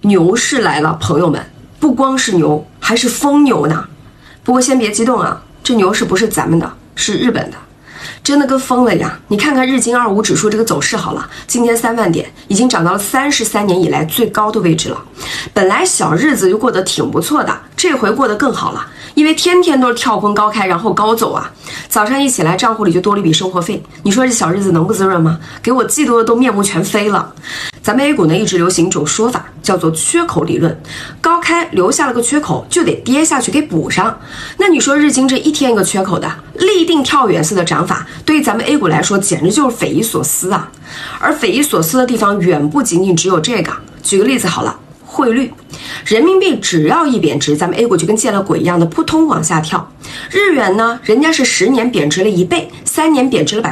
牛市来了，朋友们，不光是牛，还是疯牛呢。不过先别激动啊，这牛市不是咱们的，是日本的。真的跟疯了一样，你看看日经25指数这个走势好了，今天3万点，已经涨到了33年以来最高的位置了。本来小日子就过得挺不错的，这回过得更好了，因为天天都是跳空高开然后高走啊。早上一起来账户里就多了一笔生活费，你说这小日子能不滋润吗？给我嫉妒的都面目全非了。咱们 A 股呢一直流行一种说法，叫做缺口理论，高开留下了个缺口，就得跌下去给补上。那你说日经这一天一个缺口的立定跳远式的涨法，对于咱们 A 股来说简直就是匪夷所思啊。而匪夷所思的地方远不仅仅只有这个。举个例子好了，汇率，人民币只要一贬值，咱们 A 股就跟见了鬼一样的扑通往下跳。日元呢，人家是10年贬值了1倍，3年贬值了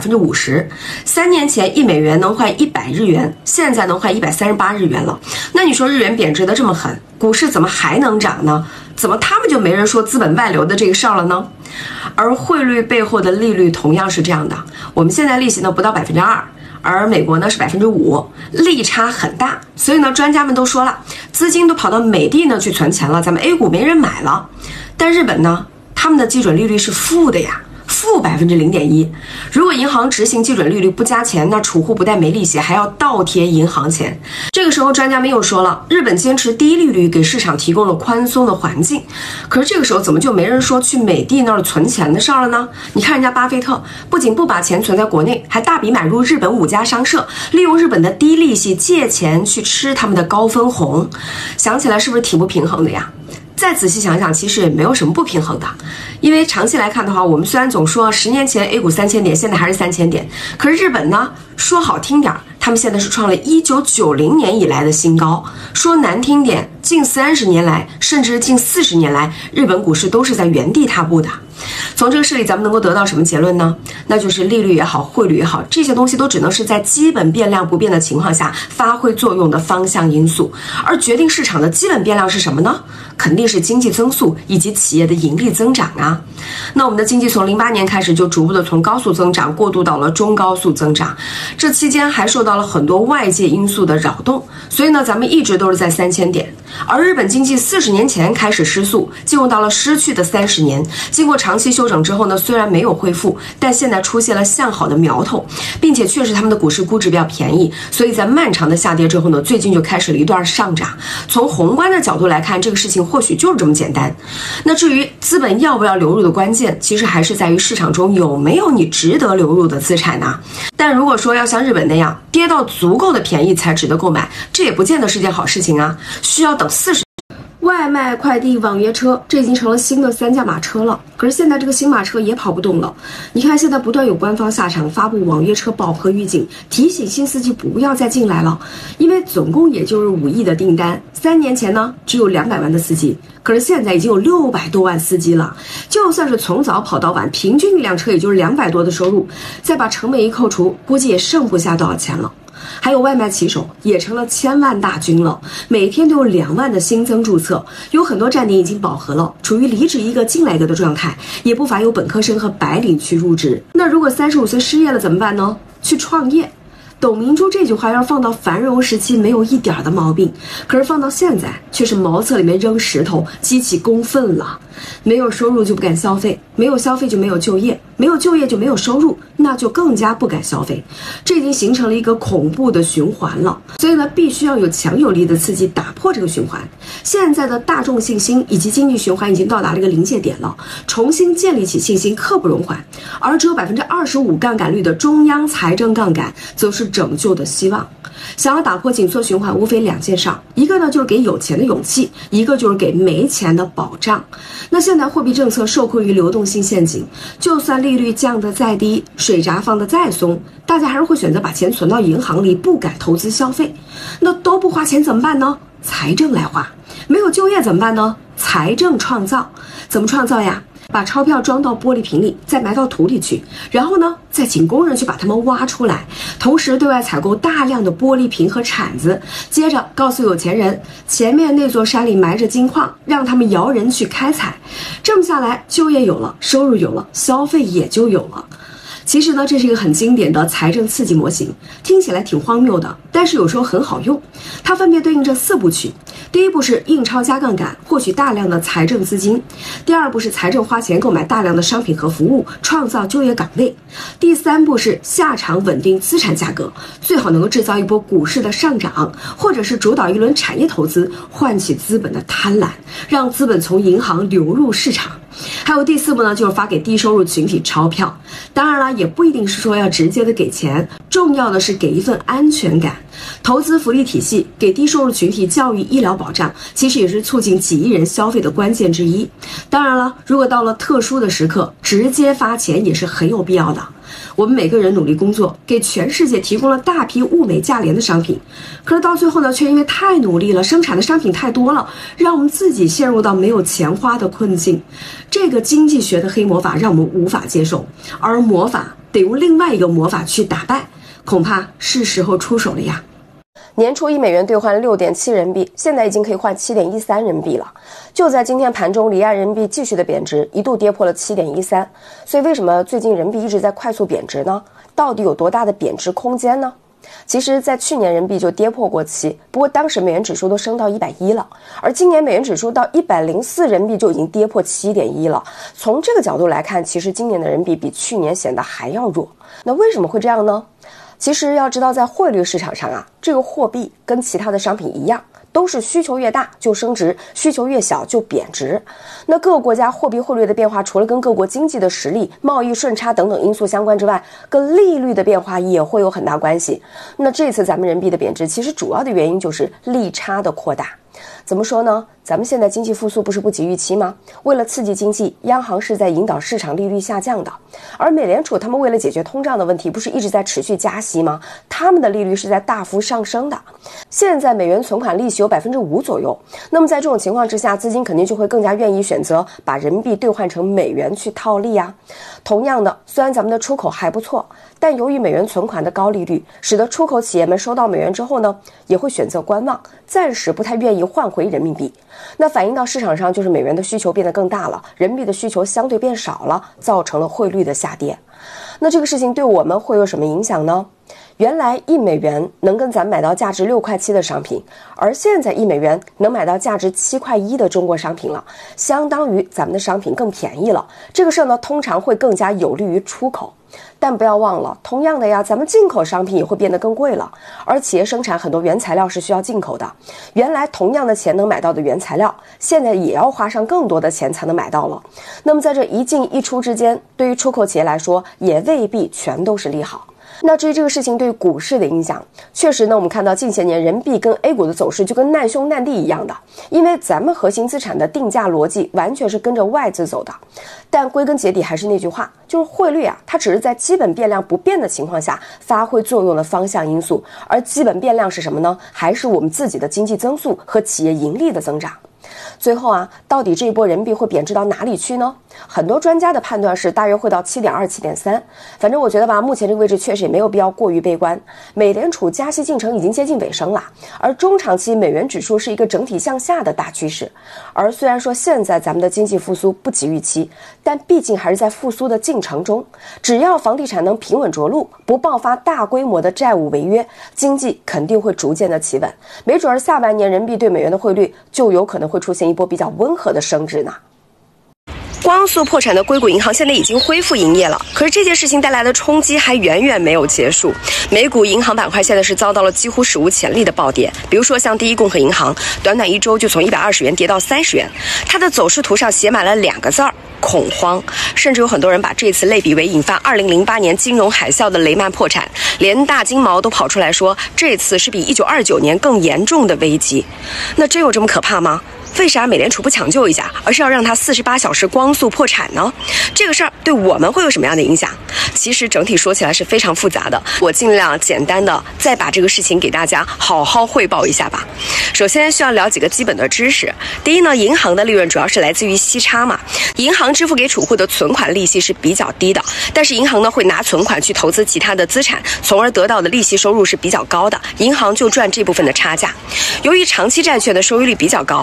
50%。3年前1美元能换100日元，现在能换138日元了。那你说日元贬值的这么狠，股市怎么还能涨呢？怎么他们就没人说资本外流的这个事儿了呢？而汇率背后的利率同样是这样的，我们现在利息呢不到2%。而美国呢是5%，利差很大，所以呢，专家们都说了，资金都跑到美的呢去存钱了，咱们 A 股没人买了。但日本呢，他们的基准利率是负的呀，负0.1%。如果银行执行基准利率不加钱，那储户不但没利息，还要倒贴银行钱。这个时候，专家们又说了，日本坚持低利率，给市场提供了宽松的环境。可是这个时候，怎么就没人说去美的那儿存钱的事儿了呢？你看人家巴菲特，不仅不把钱存在国内，还大笔买入日本5家商社，利用日本的低利息借钱去吃他们的高分红。想起来是不是挺不平衡的呀？再仔细想想，其实也没有什么不平衡的，因为长期来看的话，我们虽然总说10年前 A 股3000点，现在还是3000点，可是日本呢，说好听点，他们现在是创了1990年以来的新高；说难听点，近30年来，甚至近40年来，日本股市都是在原地踏步的。从这个事例，咱们能够得到什么结论呢？那就是利率也好，汇率也好，这些东西都只能是在基本变量不变的情况下发挥作用的方向因素，而决定市场的基本变量是什么呢？肯定是经济增速以及企业的盈利增长啊。那我们的经济从08年开始就逐步的从高速增长过渡到了中高速增长，这期间还受到了很多外界因素的扰动，所以呢，咱们一直都是在3000点。而日本经济40年前开始失速，进入到了失去的30年，经过长期休整之后呢，虽然没有恢复，但现在出现了向好的苗头，并且确实他们的股市估值比较便宜，所以在漫长的下跌之后呢，最近就开始了一段上涨。从宏观的角度来看，这个事情或许就是这么简单。那至于资本要不要流入的关键，其实还是在于市场中有没有你值得流入的资产呢？但如果说要像日本那样跌到足够的便宜才值得购买，这也不见得是件好事情啊，需要等40。外卖、快递、网约车，这已经成了新的3驾马车了。可是现在这个新马车也跑不动了。你看，现在不断有官方下场发布网约车饱和预警，提醒新司机不要再进来了，因为总共也就是5亿的订单。3年前呢，只有200万的司机，可是现在已经有600多万司机了。就算是从早跑到晚，平均一辆车也就是200多的收入，再把成本一扣除，估计也剩不下多少钱了。还有外卖骑手也成了1000万大军了，每天都有2万的新增注册，有很多站点已经饱和了，处于离职一个进来一个的状态，也不乏有本科生和白领去入职。那如果35岁失业了怎么办呢？去创业。董明珠这句话要放到繁荣时期没有一点的毛病，可是放到现在却是茅厕里面扔石头，激起公愤了。没有收入就不敢消费，没有消费就没有就业，没有就业就没有收入，那就更加不敢消费。这已经形成了一个恐怖的循环了。所以呢，必须要有强有力的刺激打破这个循环。现在的大众信心以及经济循环已经到达了一个临界点了，重新建立起信心刻不容缓。而只有25%杠杆率的中央财政杠杆则是拯救的希望。想要打破紧缩循环，无非2件事，一个呢就是给有钱的勇气，一个就是给没钱的保障。那现在货币政策受困于流动性陷阱，就算利率降得再低，水闸放得再松，大家还是会选择把钱存到银行里，不敢投资消费。那都不花钱怎么办呢？财政来花。没有就业怎么办呢？财政创造。怎么创造呀？把钞票装到玻璃瓶里，再埋到土里去，然后呢，再请工人去把它们挖出来，同时对外采购大量的玻璃瓶和铲子，接着告诉有钱人，前面那座山里埋着金矿，让他们摇人去开采。这么下来，就业有了，收入有了，消费也就有了。 其实呢，这是一个很经典的财政刺激模型，听起来挺荒谬的，但是有时候很好用。它分别对应着4部曲。第一步是印钞加杠杆，获取大量的财政资金；第2步是财政花钱购买大量的商品和服务，创造就业岗位；第3步是下场稳定资产价格，最好能够制造一波股市的上涨，或者是主导一轮产业投资，唤起资本的贪婪，让资本从银行流入市场。还有第4步呢，就是发给低收入群体钞票。当然了，也不一定是说要直接的给钱，重要的是给一份安全感。投资福利体系，给低收入群体教育医疗保障，其实也是促进几亿人消费的关键之一。当然了，如果到了特殊的时刻，直接发钱也是很有必要的。我们每个人努力工作，给全世界提供了大批物美价廉的商品，可是到最后呢，却因为太努力了，生产的商品太多了，让我们自己陷入到没有钱花的困境。这个经济学的黑魔法让我们无法接受，而魔法得用另外一个魔法去打败，恐怕是时候出手了呀。 年初1美元兑换6.7人民币，现在已经可以换7.13人民币了。就在今天盘中，离岸人民币继续的贬值，一度跌破了7.13。所以为什么最近人民币一直在快速贬值呢？到底有多大的贬值空间呢？其实在去年人民币就跌破过7，不过当时美元指数都升到110了，而今年美元指数到104人民币就已经跌破7.1了。从这个角度来看，其实今年的人民币比去年显得还要弱。那为什么会这样呢？其实要知道，在汇率市场上啊，这个货币跟其他的商品一样，都是需求越大就升值，需求越小就贬值。那各个国家货币汇率的变化，除了跟各国经济的实力、贸易顺差等等因素相关之外，跟利率的变化也会有很大关系。那这次咱们人民币的贬值，其实主要的原因就是利差的扩大。怎么说呢？咱们现在经济复苏不是不及预期吗？为了刺激经济，央行是在引导市场利率下降的，而美联储他们为了解决通胀的问题，不是一直在持续加息吗？他们的利率是在大幅上升的。现在美元存款利息有5%左右，那么在这种情况之下，资金肯定就会更加愿意选择把人民币兑换成美元去套利啊。同样的，虽然咱们的出口还不错，但由于美元存款的高利率，使得出口企业们收到美元之后呢，也会选择观望，暂时不太愿意换回人民币。那反映到市场上，就是美元的需求变得更大了，人民币的需求相对变少了，造成了汇率的下跌。那这个事情对我们会有什么影响呢？原来1美元能跟咱买到价值6块7的商品，而现在1美元能买到价值7块1的中国商品了，相当于咱们的商品更便宜了。这个事呢，通常会更加有利于出口。但不要忘了，同样的呀，咱们进口商品也会变得更贵了，而企业生产很多原材料是需要进口的。原来同样的钱能买到的原材料，现在也要花上更多的钱才能买到了。那么在这一进一出之间，对于出口企业来说，也未必全都是利好。那至于这个事情对股市的影响，确实呢，我们看到近些年人民币跟 A 股的走势就跟难兄难弟一样的，因为咱们核心资产的定价逻辑完全是跟着外资走的。但归根结底还是那句话，就是汇率啊，它只是在基本变量不变的情况下发挥作用的方向因素，而基本变量是什么呢？还是我们自己的经济增速和企业盈利的增长。最后啊，到底这一波人民币会贬值到哪里去呢？很多专家的判断是大约会到7.2、7.3。反正我觉得吧，目前这个位置确实也没有必要过于悲观。美联储加息进程已经接近尾声了，而中长期美元指数是一个整体向下的大趋势。而虽然说现在咱们的经济复苏不及预期，但毕竟还是在复苏的进程中。只要房地产能平稳着陆，不爆发大规模的债务违约，经济肯定会逐渐的企稳。没准儿下半年人民币对美元的汇率就有可能会出现一波比较温和的升值呢。 光速破产的硅谷银行现在已经恢复营业了，可是这件事情带来的冲击还远远没有结束。美股银行板块现在是遭到了几乎史无前例的暴跌，比如说像第一共和银行，短短1周就从120元跌到30元，它的走势图上写满了2个字儿：恐慌。甚至有很多人把这次类比为引发2008年金融海啸的雷曼破产，连大金毛都跑出来说这次是比1929年更严重的危机。那真有这么可怕吗？为啥美联储不抢救一下，而是要让它48小时光速破产呢？这个事儿对我们会有什么样的影响？其实整体说起来是非常复杂的，我尽量简单的再把这个事情给大家好好汇报一下吧。首先需要了几个基本的知识。第一呢，银行的利润主要是来自于息差嘛，银行支付给储户的存款利息是比较低的，但是银行呢会拿存款去投资其他的资产，从而得到的利息收入是比较高的，银行就赚这部分的差价。由于长期债券的收益率比较高，所以银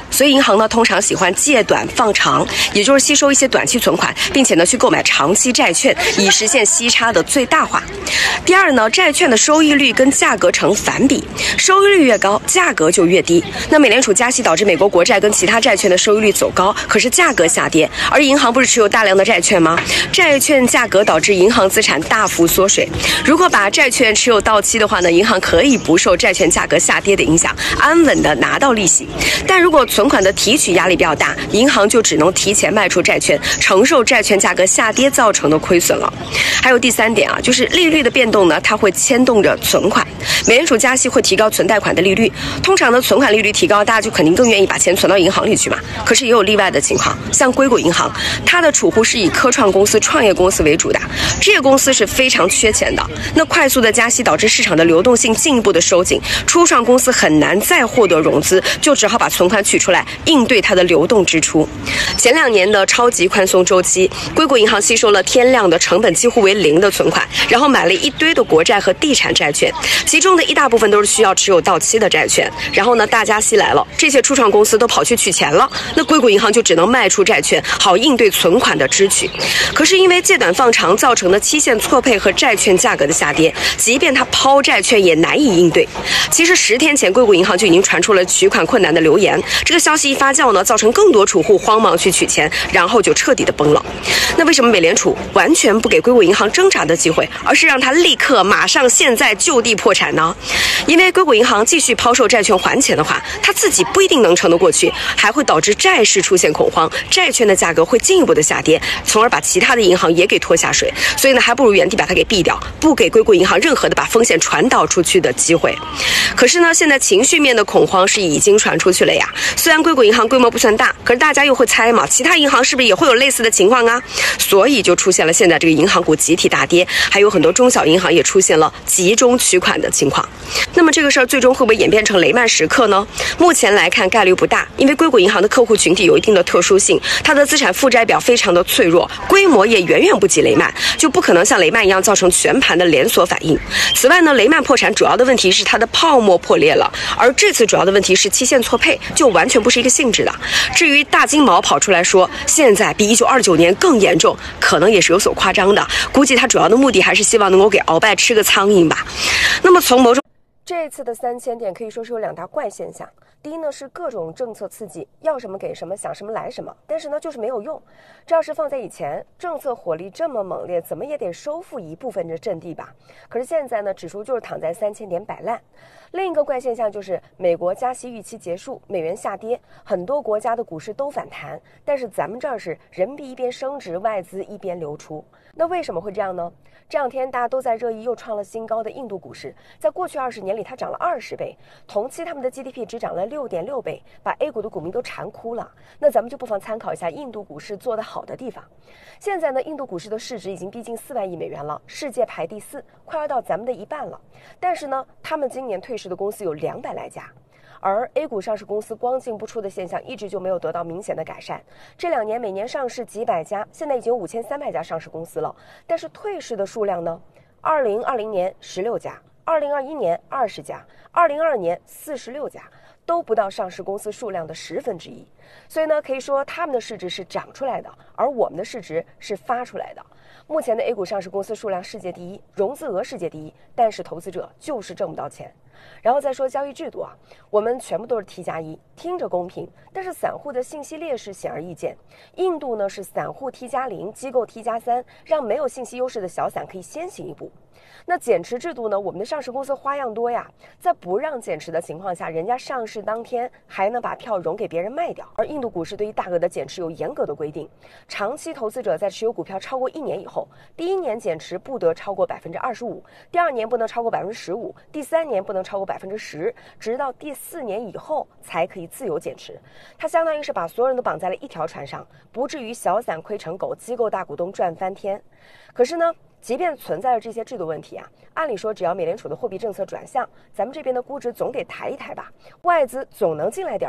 银行呢通常喜欢借短放长，也就是吸收一些短期存款，并且呢去购买长期债券，以实现息差的最大化。第二呢，债券的收益率跟价格成反比，收益率越高，价格就越低。那美联储加息导致美国国债跟其他债券的收益率走高，可是价格下跌，而银行不是持有大量的债券吗？债券价格导致银行资产大幅缩水。如果把债券持有到期的话呢，银行可以不受债券价格下跌的影响，安稳的拿到利息。但如果存款的提取压力比较大，银行就只能提前卖出债券，承受债券价格下跌造成的亏损了。还有第三点啊，就是利率的变动呢，它会牵动着存款。美联储加息会提高存贷款的利率，通常的存款利率提高，大家就肯定更愿意把钱存到银行里去嘛。可是也有例外的情况，像硅谷银行，它的储户是以科创公司、创业公司为主的，这些公司是非常缺钱的。那快速的加息导致市场的流动性进一步的收紧，初创公司很难再获得融资，就只好把存款取出来应对它的流动支出。前2年的超级宽松周期，硅谷银行吸收了天量的成本几乎为0的存款，然后买了一堆的国债和地产债券，其中的一大部分都是需要持有到期的债券。然后呢，大加息来了，这些初创公司都跑去取钱了，那硅谷银行就只能卖出债券，好应对存款的支取。可是因为借短放长造成的期限错配和债券价格的下跌，即便它抛债券也难以应对。其实10天前，硅谷银行就已经传出了取款困难的流言，这个消息一发酵呢，造成更多储户慌忙去取钱，然后就彻底的崩了。那为什么美联储完全不给硅谷银行挣扎的机会，而是让它立刻马上现在就地破产呢？因为硅谷银行继续抛售债券还钱的话，它自己不一定能撑得过去，还会导致债市出现恐慌，债券的价格会进一步的下跌，从而把其他的银行也给拖下水。所以呢，还不如原地把它给毙掉，不给硅谷银行任何的把风险传导出去的机会。可是呢，现在情绪面的恐慌是已经传出去了呀。虽然硅谷银行规模不算大，可是大家又会猜嘛，其他银行是不是也会有类似的情况啊？所以就出现了现在这个银行股集体大跌，还有很多中小银行也出现了集中取款的情况。那么这个事儿最终会不会演变成雷曼时刻呢？目前来看概率不大，因为硅谷银行的客户群体有一定的特殊性，它的资产负债表非常的脆弱，规模也远远不及雷曼，就不可能像雷曼一样造成全盘的连锁反应。此外呢，雷曼破产主要的问题是它的泡沫破裂了，而这次主要的问题是期限错配，就完全不是一个性质的。至于大金毛跑出来说现在比1929年更严重，可能也是有所夸张的，估计他主要的目的还是希望能够给鳌拜吃个苍蝇吧。那么从某种这次的3000点可以说是有2大怪现象。第一呢，是各种政策刺激，要什么给什么，想什么来什么，但是呢就是没有用。这要是放在以前，政策火力这么猛烈，怎么也得收复一部分的阵地吧。可是现在呢，指数就是躺在3000点摆烂。另一个怪现象就是美国加息预期结束，美元下跌，很多国家的股市都反弹，但是咱们这儿是人民币一边升值，外资一边流出。那为什么会这样呢？这2天大家都在热议又创了新高的印度股市，在过去20年里它涨了20倍，同期他们的 GDP 只涨了6.6倍，把 A 股的股民都馋哭了。那咱们就不妨参考一下印度股市做得好的地方。现在呢，印度股市的市值已经逼近4万亿美元了，世界排第4，快要到咱们的1半了。但是呢，他们今年退市的公司有200来家。而 A 股上市公司光进不出的现象一直就没有得到明显的改善。这2年每年上市几百家，现在已经有5300家上市公司了，但是退市的数量呢？2020年16家，2021年20家，2022年46家，都不到上市公司数量的1/10。所以呢，可以说他们的市值是涨出来的，而我们的市值是发出来的。目前的 A 股上市公司数量世界第一，融资额世界第一，但是投资者就是挣不到钱。然后再说交易制度啊，我们全部都是 T+1，听着公平，但是散户的信息劣势显而易见。印度呢是散户 T+0，机构 T+3，让没有信息优势的小散可以先行一步。那减持制度呢，我们的上市公司花样多呀，在不让减持的情况下，人家上市当天还能把票融给别人卖掉。而印度股市对于大额的减持有严格的规定，长期投资者在持有股票超过1年以后，第1年减持不得超过25%，第2年不能超过15%，第3年不能超过10%，直到第4年以后才可以自由减持。它相当于是把所有人都绑在了一条船上，不至于小散亏成狗，机构大股东赚翻天。可是呢，即便存在着这些制度问题啊，按理说只要美联储的货币政策转向，咱们这边的估值总得抬一抬吧，外资总能进来点吧。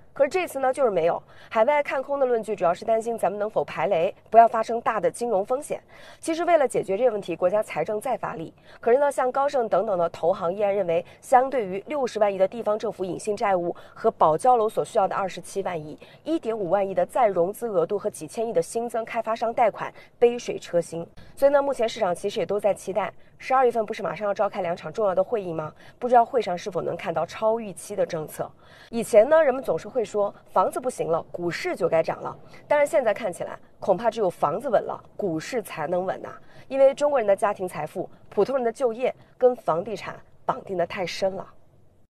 可是这次呢，就是没有。海外看空的论据主要是担心咱们能否排雷，不要发生大的金融风险。其实为了解决这个问题，国家财政再发力。可是呢，像高盛等等的投行依然认为，相对于60万亿的地方政府隐性债务和保交楼所需要的27万亿，1.5万亿的再融资额度和几千亿的新增开发商贷款杯水车薪。所以呢，目前市场其实也都在期待，12月份不是马上要召开2场重要的会议吗？不知道会上是否能看到超预期的政策。以前呢，人们总是会说房子不行了，股市就该涨了。但是现在看起来，恐怕只有房子稳了，股市才能稳呐。因为中国人的家庭财富、普通人的就业跟房地产绑定的太深了。